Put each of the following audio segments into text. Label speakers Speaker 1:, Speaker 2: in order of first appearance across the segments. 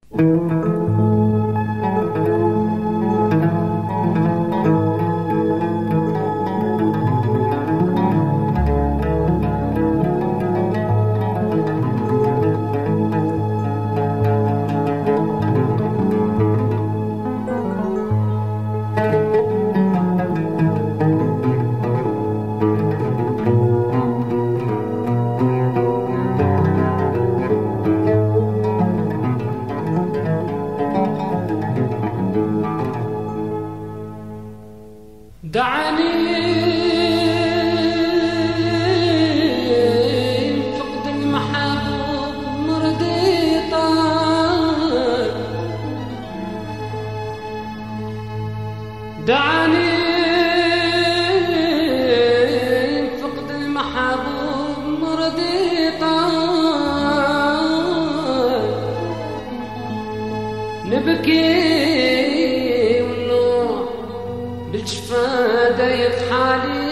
Speaker 1: نبكي والنوع بالجفا ضايق حالي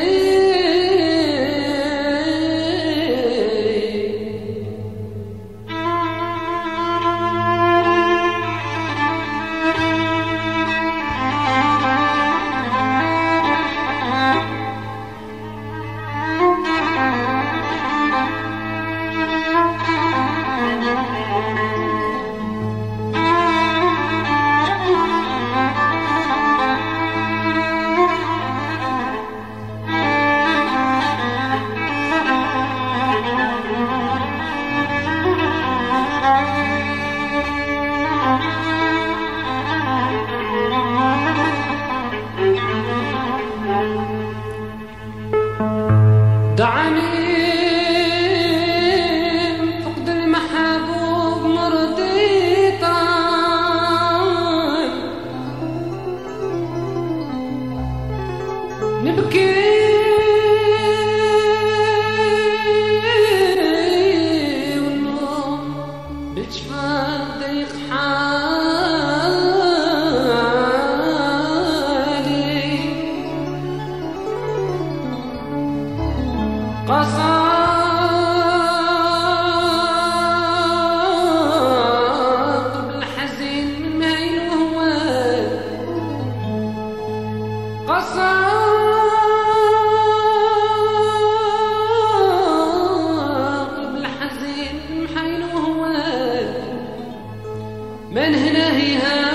Speaker 1: من هنا هيها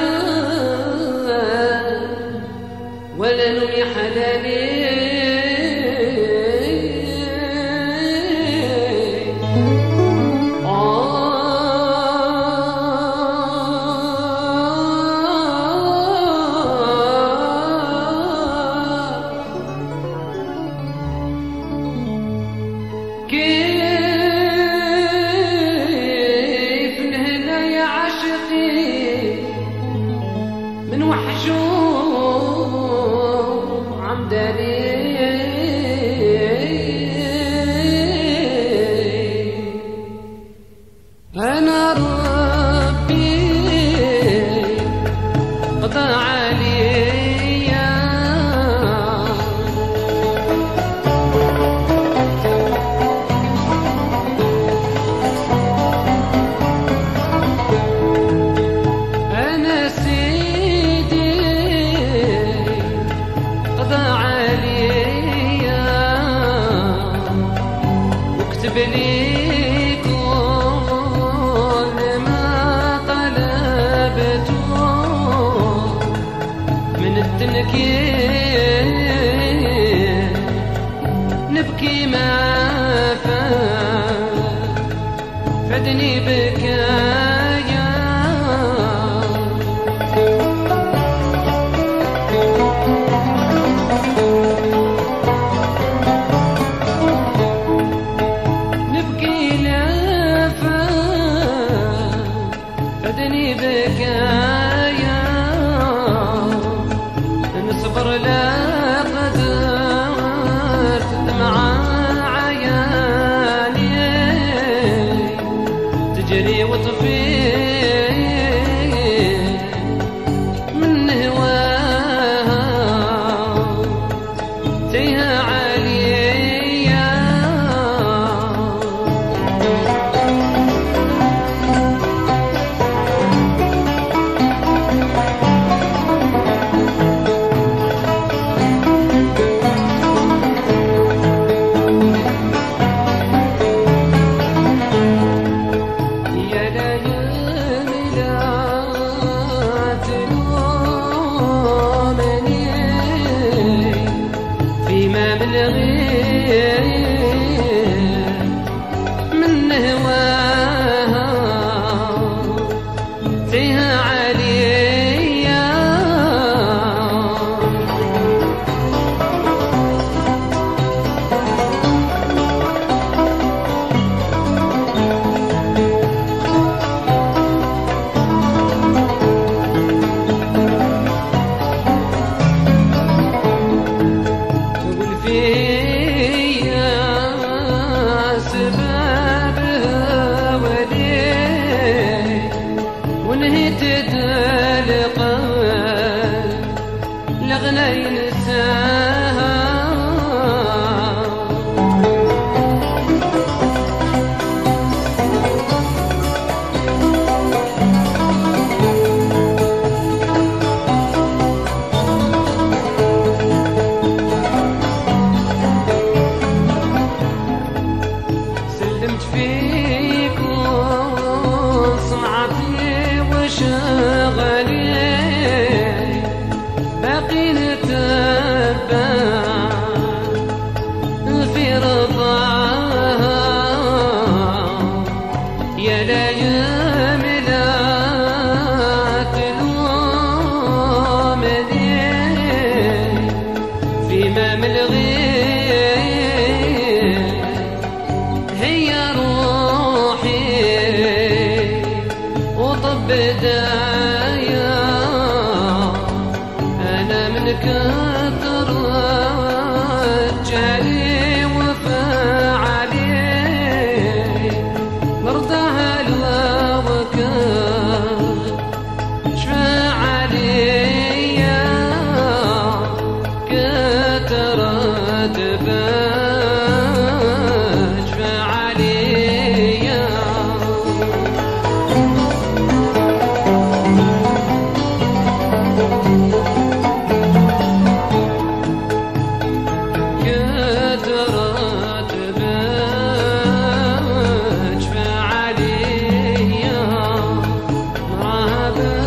Speaker 1: ولا نمي حداني من وحشوم عمداني أنا ربي قضى عليا أنا سيدي قضى عليا واكتب لي كل ما طلبته من التنكيل نبكي ما فادني بكايا فادني بكايا نصبر لا قدرت مع عياني تجري وطفي من هواها تيها عليا نهتد القلب لغنى ينساها سلمت فيك وصنعتي وشغلي باقي نتبع في رضاها يا لايم لا تلومني فيما من الغير هي روحي وطب دايا أنا من كثر جهلي وفعلي مرضاها الوكل شفع عليا كثرت شفع عليا شفع عليا مرهبا